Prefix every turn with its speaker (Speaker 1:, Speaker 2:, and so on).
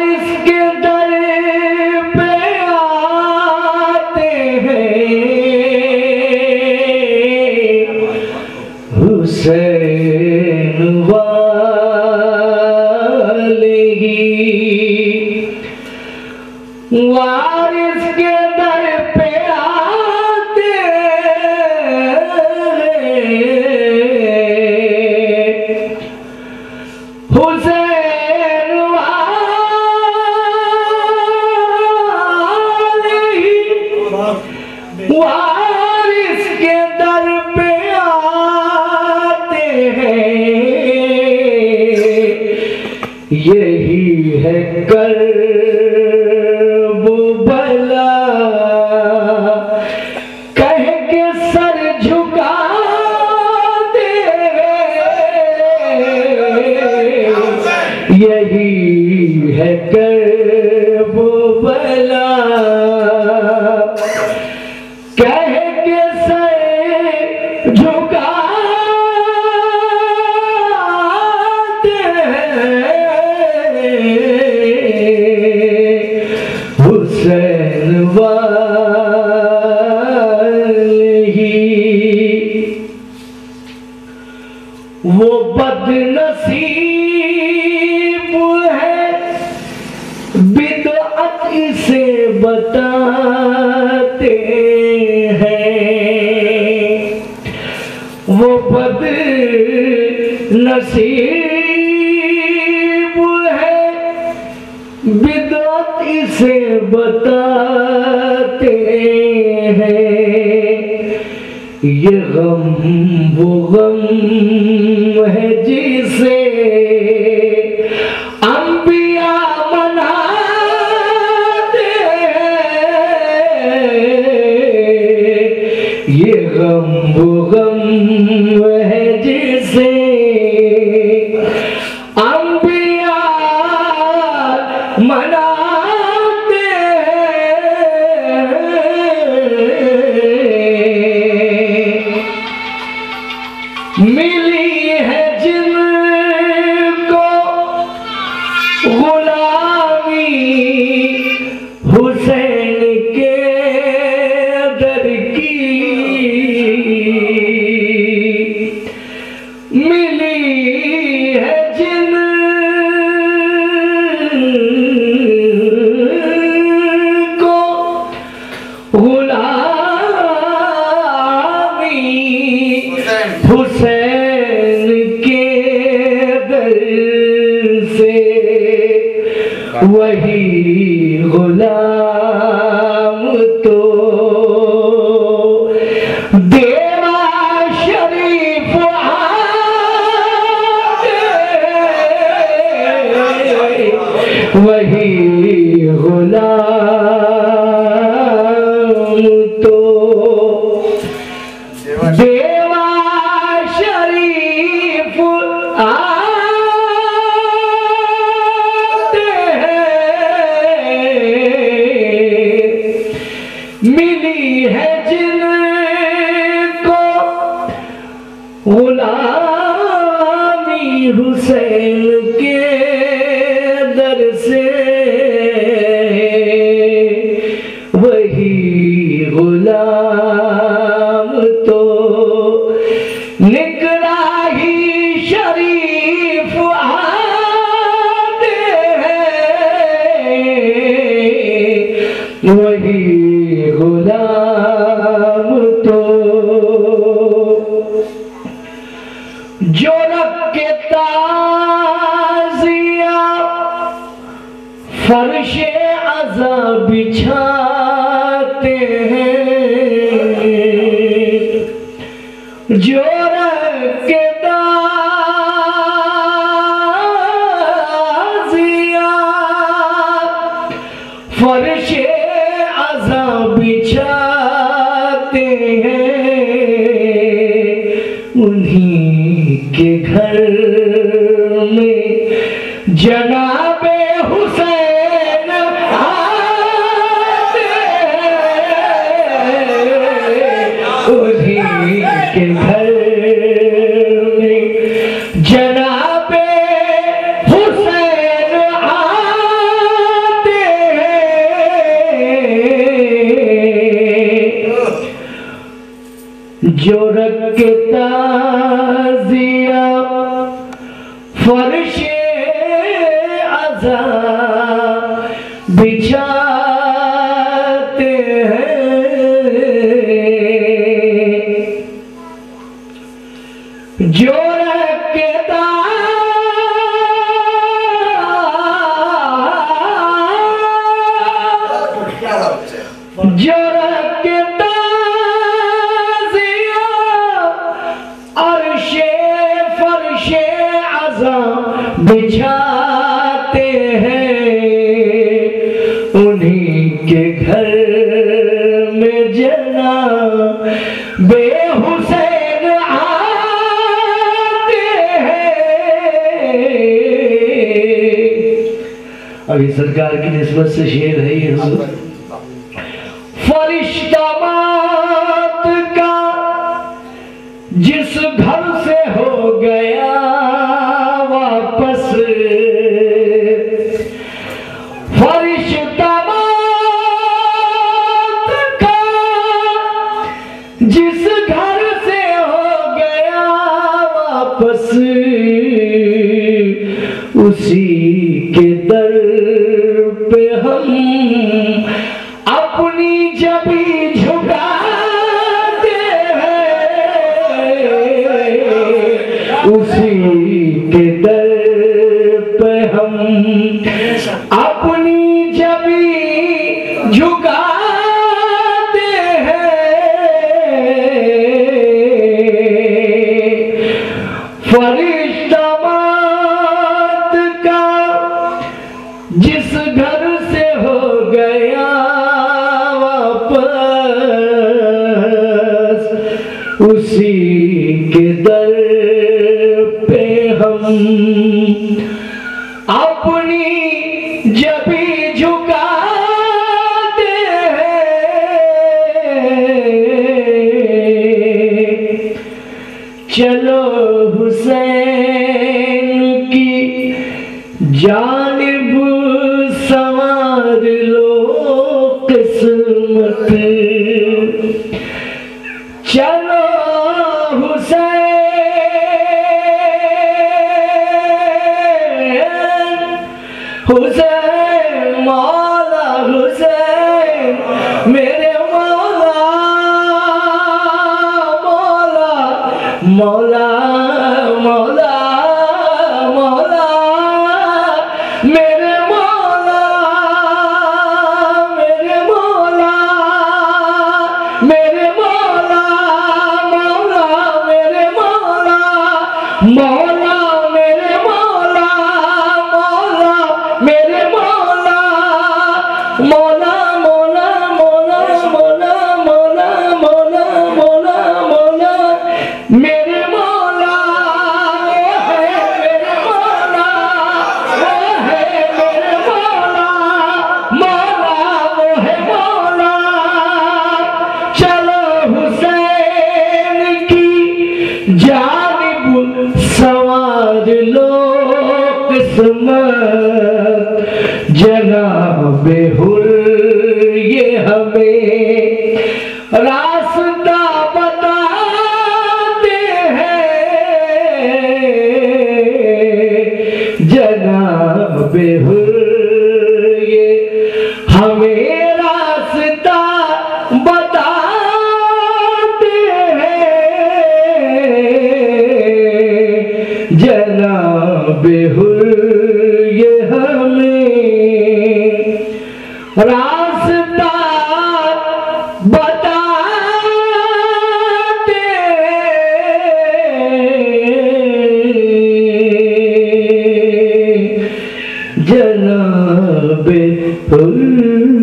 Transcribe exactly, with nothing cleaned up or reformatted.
Speaker 1: इसके दर पे आते हैं हुसैन वाले ही, वारिस के दर पे आते हुसैन वाले ही, वारिस के दर पे आते हैं। यही है कर्ब भला कह के सर झुका दे, यही है कर्ब भला कह के सर झुका दे, हुसैन वाले ही। वो बदनसीब है बिदअत इसे बताते हैं, वो बदनसीब है बिदअत इसे बताते हैं। ये गम वो गम है जिसे अंबिया मनाते हैं, ये गम वो गम है जिसे अंबिया मनाते हैं। मिली है जिनको गुलामी हुसैन के दर की, मिली है जिनको गुलामी हुसैन के दर से, वही गुलाम तो देवा शरीफ आगे, वही गुलाम तो देवा शरीफ आते हैं। मिली है जिनको गुलामी हुसैन के दर से, वही गुलाम तो निकला ही शरीफ आते हैं, वही गुलाम तो जो रख के ताज़िया फर्शे अज़ा बिछाते हैं, जो रख के ताज़िया फर्शे अज़ा बिछाते हैं, उन्हीं के घर में जनाबे हुसैन आते हैं, उन्हीं के घर में जनाबे हुसैन आते जो रखता जिया फर्शे अज़ा बिछाते हैं, जो रखता जो रखता जिया अर्शे फर्शे अज़ा बिछाते हैं, उन्हीं के घर में जना बेहुसैन आते हैं। अभी सरकार की निस्बत से शेर है ये हुजूर। फरिश्ता मौत का जिस घर से हो गया वापस, फरिश्ता मौत का जिस घर से हो गया वापस, उसी के दर पे हम अपनी जबी झुकाते हैं, उसी के दर पे हम अपनी जबी झुकाते हैं। फरिश्ता मौत का जिस घर से हो गया वापस, उसी के दर पे हम अपनी जबी झुकाते हैं। चलो हुसैन की जानिब संवार लो किस्मत, चलो हुसैन हुसैन मौला हुसैन मेरे मौला मौला मौला मौला मौला मेरे मौला मेरे मौला मेरे मौला मौला मेरे मौला मौला मेरे मौला मौला मेरे मौला मौला मौला मौला मौला मौला मौला मौला मौला मेरे मौला है मेरे मौला वो है मेरे मौला मौला वो है मौला। चलो हुसैन की जानिब संवार लो किस्मत, जनाबे हुर ये हमें रास्ता बताते हैं, जनाबे हुर ये हमें रास्ता बताते हैं, जनाबे हुर ये हमें रास्ता बताते हैं, जनाबे हुर